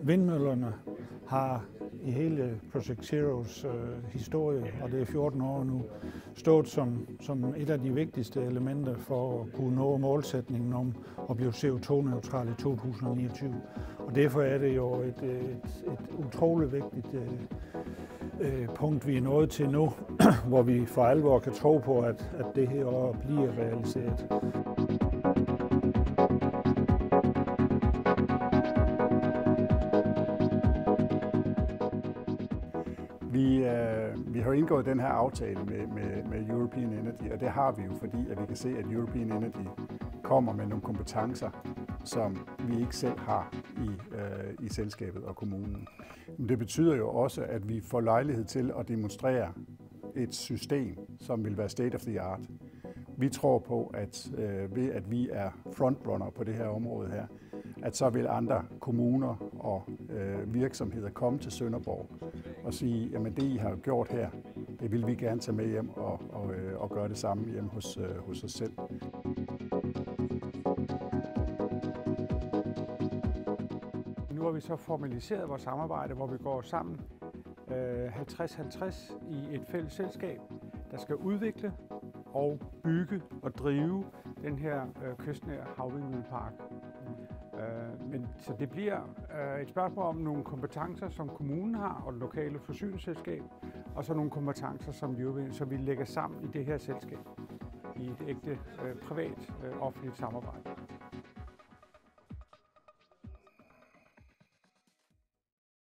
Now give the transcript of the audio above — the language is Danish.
Vindmøllerne har i hele Project Zeros historie, og det er 14 år nu, stået som et af de vigtigste elementer for at kunne nå målsætningen om at blive CO2-neutral i 2029. Og derfor er det jo et utroligt vigtigt punkt, vi er nået til nu, hvor vi for alvor kan tro på, at det her år bliver realiseret. Vi har indgået den her aftale med European Energy, og det har vi jo, fordi at vi kan se, at European Energy kommer med nogle kompetencer, som vi ikke selv har i selskabet og kommunen. Men det betyder jo også, at vi får lejlighed til at demonstrere et system, som vil være state of the art. Vi tror på, at ved at vi er frontrunner på det her område her, at så vil andre kommuner og virksomheder komme til Sønderborg og sige, jamen det I har gjort her, det vil vi gerne tage med hjem og gøre det samme hjem hos os selv. Nu har vi så formaliseret vores samarbejde, hvor vi går sammen 50-50 i et fælles selskab, der skal udvikle og bygge og drive den her kystnære havvindmøllepark. Så det bliver et spørgsmål om nogle kompetencer, som kommunen har, og det lokale forsyningsselskab, og så nogle kompetencer, som vi lægger sammen i det her selskab, i et ægte privat-offentligt samarbejde.